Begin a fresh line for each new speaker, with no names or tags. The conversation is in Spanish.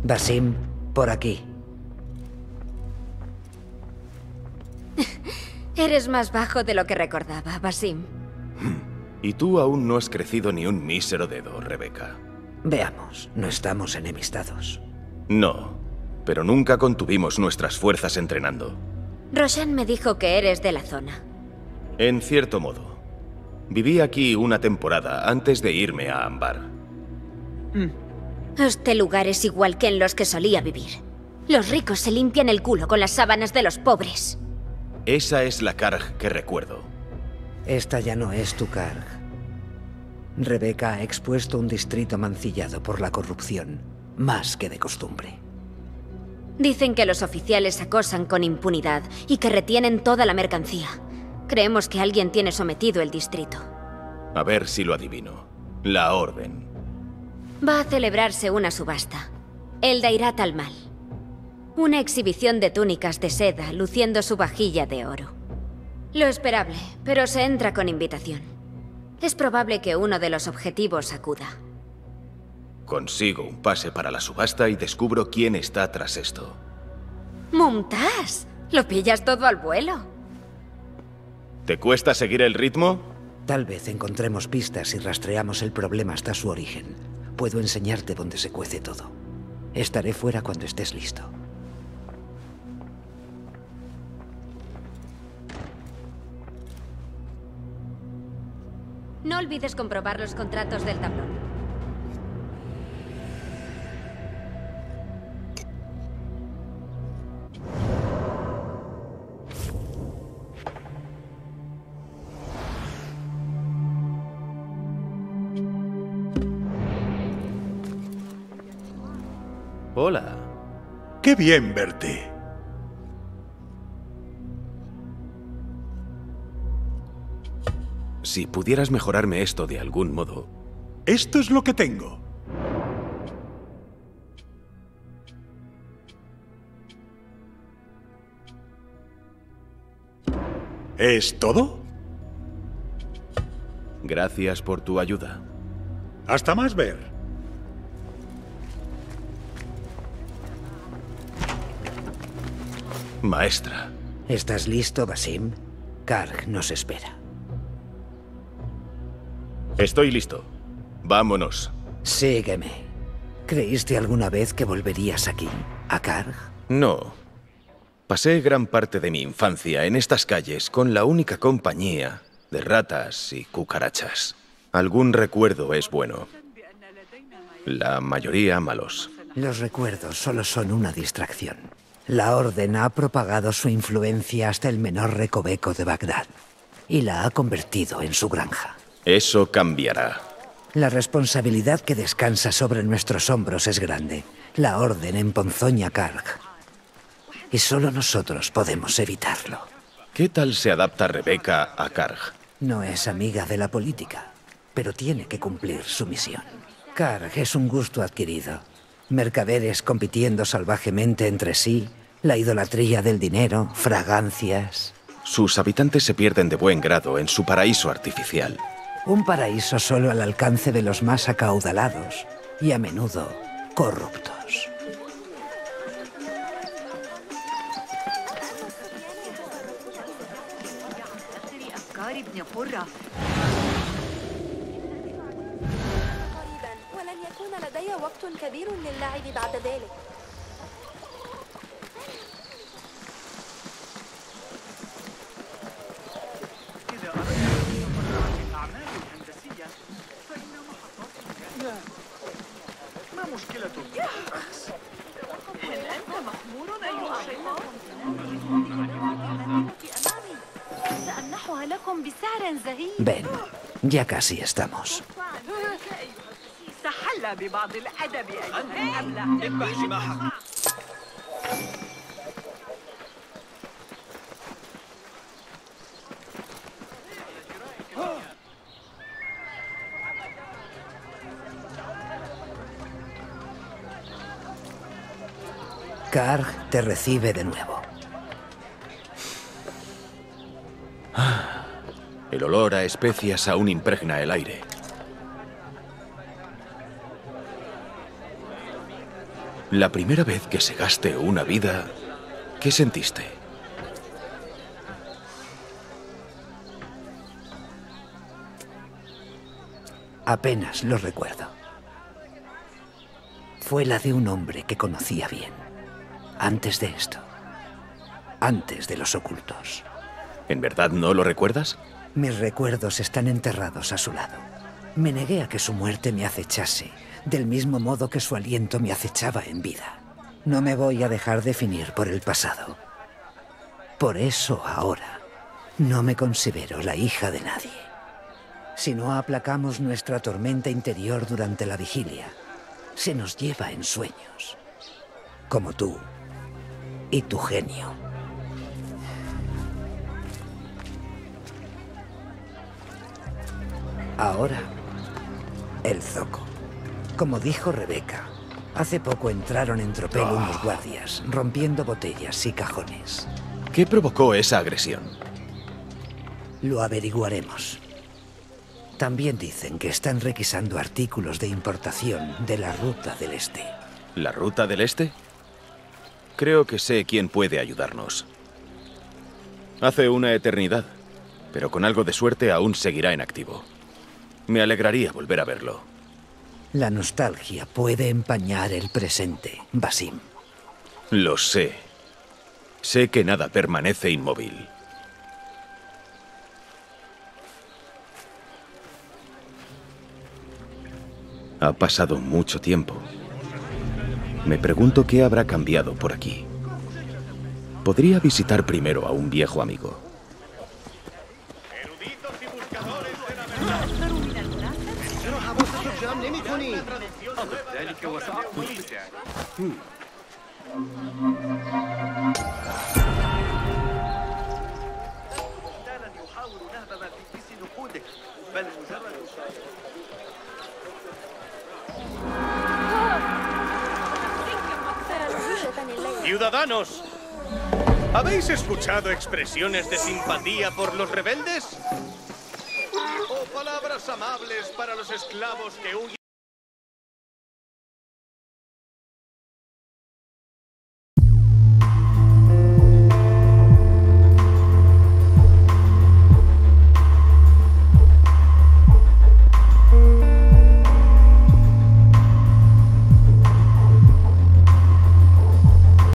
Basim, por aquí.
Eres más bajo de lo que recordaba, Basim.
Y tú aún no has crecido ni un mísero dedo, Rebeca.
Veamos, no estamos enemistados.
No, pero nunca contuvimos nuestras fuerzas entrenando.
Roshan me dijo que eres de la zona.
En cierto modo. Viví aquí una temporada antes de irme a Ambar.
Este lugar es igual que en los que solía vivir. Los ricos se limpian el culo con las sábanas de los pobres.
Esa es la Karg que recuerdo.
Esta ya no es tu Karg. Rebeca ha expuesto un distrito mancillado por la corrupción, más que de costumbre.
Dicen que los oficiales acosan con impunidad y que retienen toda la mercancía. Creemos que alguien tiene sometido el distrito.
A ver si lo adivino. La Orden.
Va a celebrarse una subasta. El Dairat al-Mal. Una exhibición de túnicas de seda luciendo su vajilla de oro. Lo esperable, pero se entra con invitación. Es probable que uno de los objetivos acuda.
Consigo un pase para la subasta y descubro quién está tras esto.
¡Mumtaz! Lo pillas todo al vuelo.
¿Te cuesta seguir el ritmo?
Tal vez encontremos pistas y rastreamos el problema hasta su origen. Puedo enseñarte dónde se cuece todo. Estaré fuera cuando estés listo.
No olvides comprobar los contratos del tablón.
Hola.
¡Qué bien verte!
Si pudieras mejorarme esto de algún modo...
Esto es lo que tengo. ¿Es todo?
Gracias por tu ayuda.
Hasta más ver.
Maestra.
¿Estás listo, Basim? Karg nos espera.
Estoy listo. Vámonos.
Sígueme. ¿Creíste alguna vez que volverías aquí, a Karg?
No. Pasé gran parte de mi infancia en estas calles con la única compañía de ratas y cucarachas. Algún recuerdo es bueno. La mayoría malos.
Los recuerdos solo son una distracción. La Orden ha propagado su influencia hasta el menor recoveco de Bagdad y la ha convertido en su granja.
Eso cambiará.
La responsabilidad que descansa sobre nuestros hombros es grande. La Orden emponzoña Karg. Y solo nosotros podemos evitarlo.
¿Qué tal se adapta Rebeca a Karg?
No es amiga de la política, pero tiene que cumplir su misión. Karg es un gusto adquirido. Mercaderes compitiendo salvajemente entre sí, la idolatría del dinero, fragancias...
Sus habitantes se pierden de buen grado en su paraíso artificial.
Un paraíso solo al alcance de los más acaudalados y a menudo corruptos.
ولن يكون لدي وقت كبير للعب بعد ذلك.
ما مشكلتك؟ هل أنت مخمور أيها الشيطان؟ سأمنحها لكم بسعر زهيد.
Ven, ya casi estamos.
تحلى ببعض الأدب أيها الأبلة. اذبح جماحك.
Karg te recibe de nuevo.
El olor a especias aún impregna el aire. La primera vez que segaste una vida, ¿qué sentiste?
Apenas lo recuerdo. Fue la de un hombre que conocía bien. Antes de esto. Antes de los ocultos.
¿En verdad no lo recuerdas?
Mis recuerdos están enterrados a su lado. Me negué a que su muerte me acechase, del mismo modo que su aliento me acechaba en vida. No me voy a dejar definir por el pasado. Por eso ahora no me considero la hija de nadie. Si no aplacamos nuestra tormenta interior durante la vigilia, se nos lleva en sueños. Como tú y tu genio. Ahora, el zoco. Como dijo Rebeca, hace poco entraron en tropel unos guardias, rompiendo botellas y cajones.
¿Qué provocó esa agresión?
Lo averiguaremos. También dicen que están requisando artículos de importación de la Ruta del Este.
¿La Ruta del Este? Creo que sé quién puede ayudarnos. Hace una eternidad, pero con algo de suerte aún seguirá en activo. Me alegraría volver a verlo.
La nostalgia puede empañar el presente, Basim.
Lo sé. Sé que nada permanece inmóvil. Ha pasado mucho tiempo. Me pregunto qué habrá cambiado por aquí. Podría visitar primero a un viejo amigo.
Eruditos y buscadores de la verdad. Ciudadanos, ¿habéis escuchado expresiones de simpatía por los rebeldes? ¿O palabras amables para los esclavos que huyen?